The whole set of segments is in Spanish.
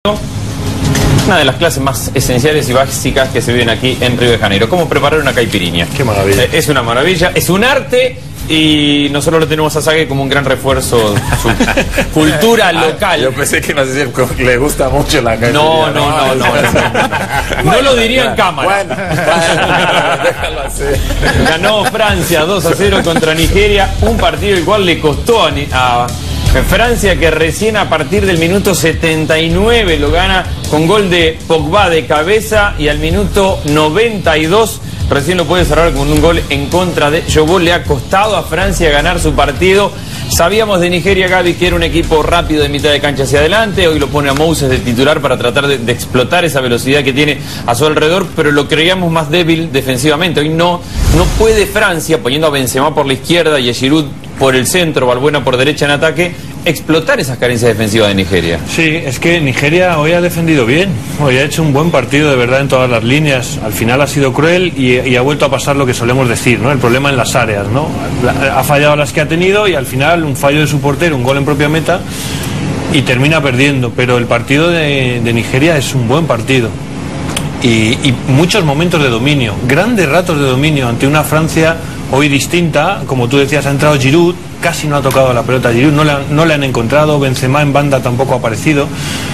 Una de las clases más esenciales y básicas que se viven aquí en Río de Janeiro. ¿Cómo preparar una caipirinha? Qué maravilla. Es una maravilla, es un arte y nosotros lo tenemos a Sague como un gran refuerzo de su cultura local. Yo pensé que ibas a decir que le gusta mucho la caipirinha. No lo diría en cámara. Bueno, déjalo así. Ganó Francia 2-0 contra Nigeria, un partido el cual le costó a Francia, que recién a partir del minuto 79 lo gana con gol de Pogba de cabeza, y al minuto 92 recién lo puede cerrar con un gol en contra de Yobó. Le ha costado a Francia ganar su partido. Sabíamos de Nigeria, Gaby, que era un equipo rápido de mitad de cancha hacia adelante. Hoy lo pone a Moses de titular para tratar de explotar esa velocidad que tiene a su alrededor, pero lo creíamos más débil defensivamente. Hoy no puede Francia, poniendo a Benzema por la izquierda y a Giroud por el centro, Valbuena por derecha en ataque, explotar esas carencias defensivas de Nigeria. Sí, es que Nigeria hoy ha defendido bien, hoy ha hecho un buen partido de verdad en todas las líneas. Al final ha sido cruel y ha vuelto a pasar lo que solemos decir, ¿no? El problema en las áreas, ¿no? Ha fallado las que ha tenido y al final un fallo de su portero, un gol en propia meta, y termina perdiendo. Pero el partido de Nigeria es un buen partido y muchos momentos de dominio, grandes ratos de dominio ante una Francia hoy distinta. Como tú decías, ha entrado Giroud, casi no ha tocado la pelota a Giroud, no le han encontrado. Benzema en banda tampoco ha aparecido.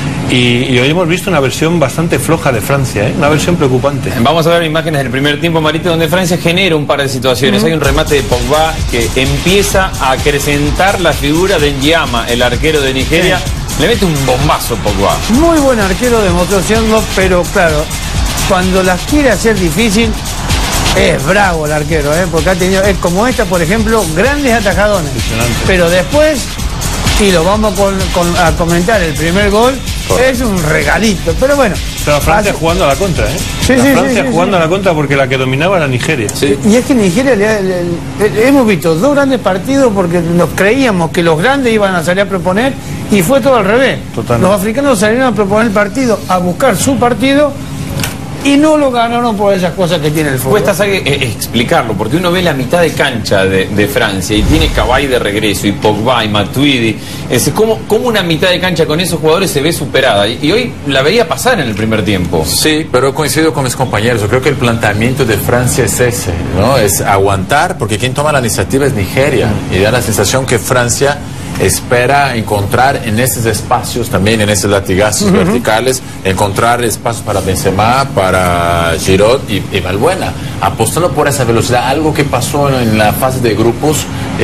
Y hoy hemos visto una versión bastante floja de Francia, una versión preocupante. Vamos a ver imágenes del primer tiempo, Marito, donde Francia genera un par de situaciones. Hay un remate de Pogba que empieza a acrecentar la figura de N'Yama, el arquero de Nigeria. Le mete un bombazo Pogba. Muy buen arquero demostró serlo, pero claro, cuando las quiere hacer difícil, es bravo el arquero, porque ha tenido, como esta, por ejemplo, grandes atajadones. Pero después, y lo vamos a comentar, el primer gol es un regalito. Pero bueno. Pero Francia jugando a la contra, Francia jugando a la contra, porque la que dominaba era Nigeria. Sí. Y es que Nigeria hemos visto dos grandes partidos porque nos creíamos que los grandes iban a salir a proponer y fue todo al revés. Totalmente. Los africanos salieron a proponer el partido, a buscar su partido, y no lo ganaron por esas cosas que tiene el fútbol. Cuesta explicarlo, porque uno ve la mitad de cancha de Francia y tiene Cabaye de regreso y Pogba y Matuidi. ¿Cómo una mitad de cancha con esos jugadores se ve superada? Y hoy la veía pasar en el primer tiempo. Sí, pero coincido con mis compañeros. Yo creo que el planteamiento de Francia es ese, ¿no? Es aguantar, porque quien toma la iniciativa es Nigeria. Y da la sensación que Francia espera encontrar en esos espacios, también en esos latigazos verticales, encontrar espacios para Benzema, para Giroud y Valbuena, apostando por esa velocidad. Algo que pasó en la fase de grupos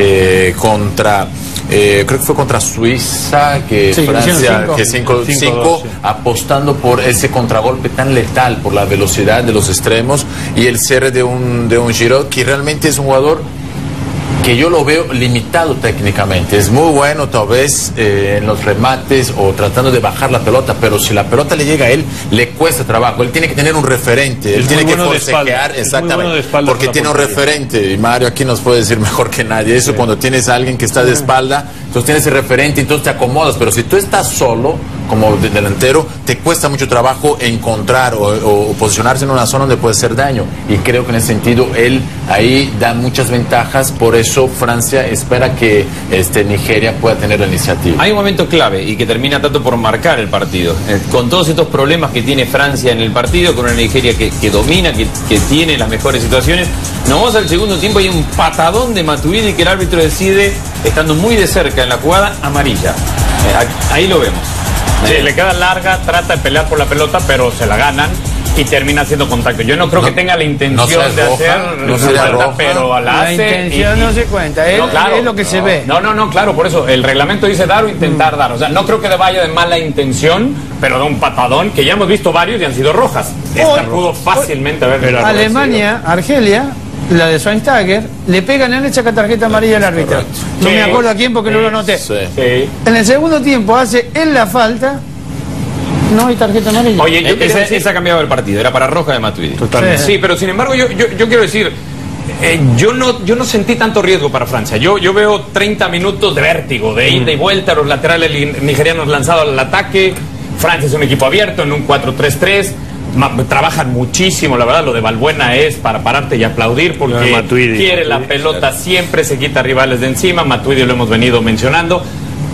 contra, creo que fue contra Suiza, que sí, Francia, que 5-5, apostando por ese contragolpe tan letal, por la velocidad de los extremos y el cierre de un Giroud, que realmente es un jugador que yo lo veo limitado técnicamente. Es muy bueno tal vez en los remates o tratando de bajar la pelota, pero si la pelota le llega a él, le cuesta trabajo. Él tiene que tener un referente, él tiene que forcejear, exactamente, porque tiene un referente, y Mario aquí nos puede decir mejor que nadie eso. Cuando tienes a alguien que está de espalda, entonces tienes el referente, entonces te acomodas, pero si tú estás solo como delantero, te cuesta mucho trabajo encontrar o posicionarse en una zona donde puede hacer daño, y creo que en ese sentido él ahí da muchas ventajas. Por eso Francia espera que Nigeria pueda tener la iniciativa. Hay un momento clave y que termina tanto por marcar el partido, con todos estos problemas que tiene Francia en el partido, con una Nigeria que domina, que tiene las mejores situaciones. Nos vamos al segundo tiempo y hay un patadón de Matuidi que el árbitro decide, estando muy de cerca en la jugada, amarilla. Ahí lo vemos. Sí, le queda larga, trata de pelear por la pelota, pero se la ganan y termina haciendo contacto. Yo no creo que tenga la intención de hacer falta, pero la hace. La intención no se cuenta, es lo que se ve. No, claro, por eso el reglamento dice dar o intentar dar. O sea, no creo que vaya de mala intención, pero de un patadón, que ya hemos visto varios y han sido rojas. Esta pudo fácilmente haber. Alemania, Argelia, la de Schweinsteiger, le pegan en esa tarjeta amarilla al árbitro. No me acuerdo a quién porque no lo noté. En el segundo tiempo hace él la falta. No hay tarjeta amarilla. Oye, esa ha cambiado el partido, era para roja de Matuidi. Totalmente. Sí, pero sin embargo yo quiero decir, yo no sentí tanto riesgo para Francia. Yo veo 30 minutos de vértigo, de ida y vuelta, los laterales nigerianos lanzados al ataque. Francia es un equipo abierto en un 4-3-3. Trabajan muchísimo, la verdad. Lo de Valbuena es para pararte y aplaudir, porque quiere la pelota siempre, se quita rivales de encima. Matuidi lo hemos venido mencionando.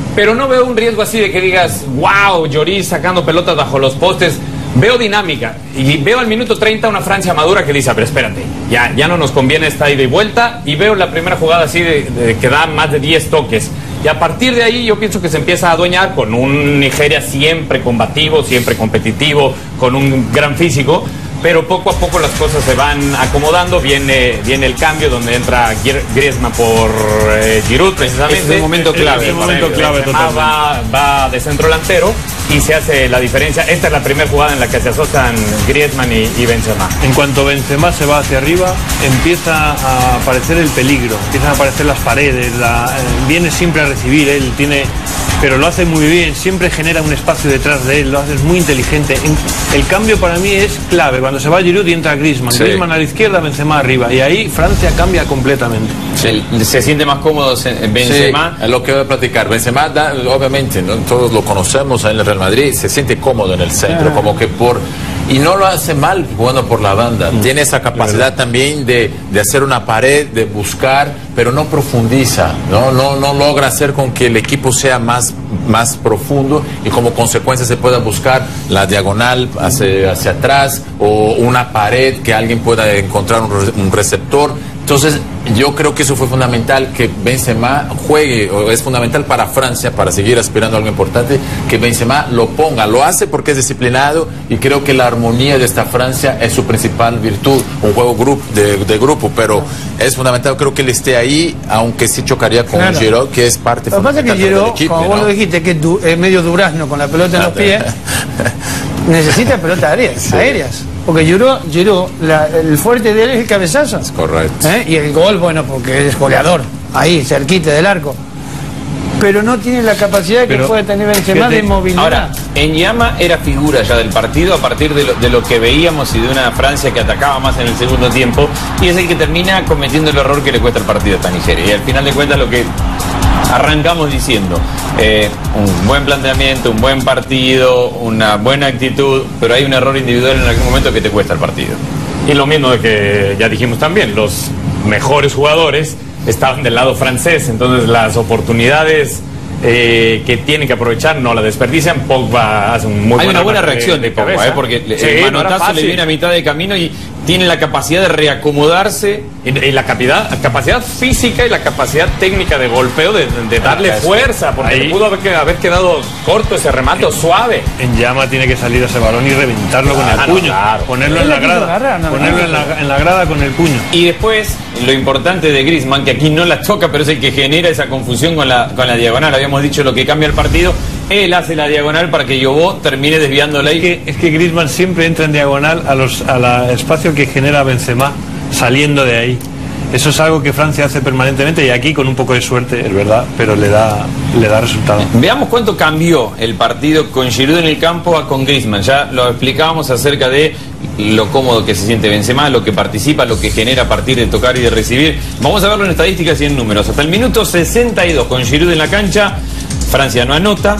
pero no veo un riesgo así de que digas, wow, Lloris sacando pelotas bajo los postes. Veo dinámica y veo al minuto 30 una Francia madura que dice, pero espérate, ya no nos conviene esta ida y vuelta, y veo la primera jugada así de que da más de 10 toques. Y a partir de ahí yo pienso que se empieza a adueñar con un Nigeria siempre combativo, siempre competitivo, con un gran físico, pero poco a poco las cosas se van acomodando. Viene el cambio donde entra Griezmann por Giroud, precisamente. Es un momento clave. Es un momento clave totalmente. Va de centro delantero y se hace la diferencia. Esta es la primera jugada en la que se asocian Griezmann y Benzema. En cuanto Benzema se va hacia arriba, empieza a aparecer el peligro, empiezan a aparecer las paredes, viene siempre a recibir, él tiene, pero lo hace muy bien, siempre genera un espacio detrás de él, lo hace muy inteligente. El cambio para mí es clave, cuando se va Giroud y entra Griezmann, Sí. Griezmann a la izquierda, Benzema arriba, y ahí Francia cambia completamente. Se siente más cómodo Benzema. Sí, es lo que voy a platicar. Benzema, obviamente, ¿no? Todos lo conocemos en el Real Madrid, se siente cómodo en el centro, como que y no lo hace mal jugando por la banda. Tiene esa capacidad también de hacer una pared, de buscar, pero no profundiza, no logra hacer con que el equipo sea más profundo y como consecuencia se pueda buscar la diagonal hacia atrás o una pared que alguien pueda encontrar un receptor. Entonces, yo creo que eso fue fundamental, que Benzema juegue, o es fundamental para Francia, para seguir aspirando a algo importante, que Benzema lo ponga. Lo hace porque es disciplinado y creo que la armonía de esta Francia es su principal virtud, un juego de grupo, pero es fundamental, creo que él esté ahí, aunque sí chocaría con Giroud, que es parte Lo que pasa es que fundamental del Giroud, equipo. como vos lo dijiste, que es medio durazno con la pelota en los pies, necesita pelotas aéreas. Porque Giroud, el fuerte de él es el cabezazo. Correcto. Y el gol, bueno, porque es goleador, ahí, cerquita del arco. Pero no tiene la capacidad que puede tener Benzema de movilidad. Ahora, Enyama era figura ya del partido a partir de lo que veíamos y de una Francia que atacaba más en el segundo tiempo, y es el que termina cometiendo el error que le cuesta el partido a esta Nigeria. Y al final de cuentas lo que arrancamos diciendo, un buen planteamiento, un buen partido, una buena actitud, pero hay un error individual en algún momento que te cuesta el partido. Y lo mismo de que ya dijimos también, los mejores jugadores estaban del lado francés, entonces las oportunidades que tienen que aprovechar no la desperdician. Pogba hace un muy buen Hay una buena remate reacción de Pogba, cabeza. porque Sí, el no era manotazo le fácil. viene a mitad de camino y tiene la capacidad de reacomodarse. Y la capacidad física y la capacidad técnica de golpeo de darle fuerza, porque Ahí. pudo haber quedado corto ese remate o suave. Enyama tiene que salir a ese balón y reventarlo con el puño, claro. ponerlo en la grada, ponerlo en la grada con el puño. Y después, lo importante de Griezmann, que aquí no la toca, pero es el que genera esa confusión con la diagonal. Habíamos dicho lo que cambia el partido. Él hace la diagonal para que Yobó termine desviándola. Es que Griezmann siempre entra en diagonal al espacio que genera Benzema, saliendo de ahí. Eso es algo que Francia hace permanentemente, y aquí con un poco de suerte, es verdad, pero le da resultado. Veamos cuánto cambió el partido con Giroud en el campo a con Griezmann. Ya lo explicábamos acerca de lo cómodo que se siente Benzema, lo que participa, lo que genera a partir de tocar y de recibir. Vamos a verlo en estadísticas y en números. Hasta el minuto 62 con Giroud en la cancha, Francia no anota.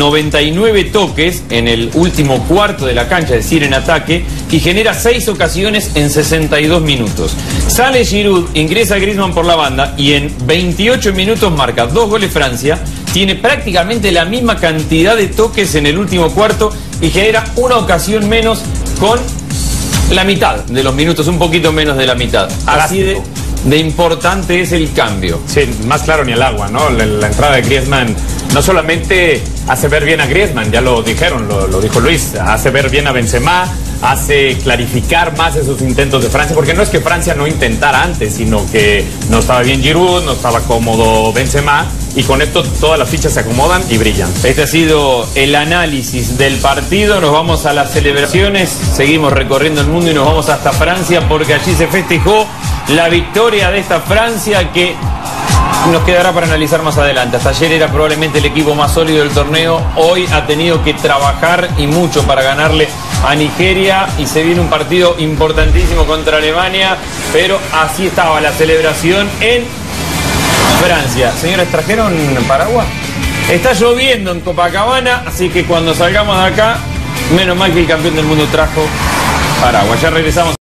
99 toques en el último cuarto de la cancha, es decir, en ataque, y genera 6 ocasiones en 62 minutos. Sale Giroud, ingresa Griezmann por la banda y en 28 minutos marca 2 goles Francia, tiene prácticamente la misma cantidad de toques en el último cuarto y genera una ocasión menos con la mitad de los minutos, un poquito menos de la mitad. Así de importante es el cambio. Sí, más claro ni el agua, ¿no? La entrada de Griezmann no solamente hace ver bien a Griezmann, ya lo dijeron, lo dijo Luis, hace ver bien a Benzema, hace clarificar más esos intentos de Francia, porque no es que Francia no intentara antes, sino que no estaba bien Giroud, no estaba cómodo Benzema, y con esto todas las fichas se acomodan y brillan. Este ha sido el análisis del partido. Nos vamos a las celebraciones, seguimos recorriendo el mundo y nos vamos hasta Francia, porque allí se festejó la victoria de esta Francia, que nos quedará para analizar más adelante. Hasta ayer era probablemente el equipo más sólido del torneo. Hoy ha tenido que trabajar y mucho para ganarle a Nigeria, y se viene un partido importantísimo contra Alemania, pero así estaba la celebración en Francia. Señores, ¿trajeron paraguas? Está lloviendo en Copacabana, así que cuando salgamos de acá, menos mal que el campeón del mundo trajo paraguas. Ya regresamos.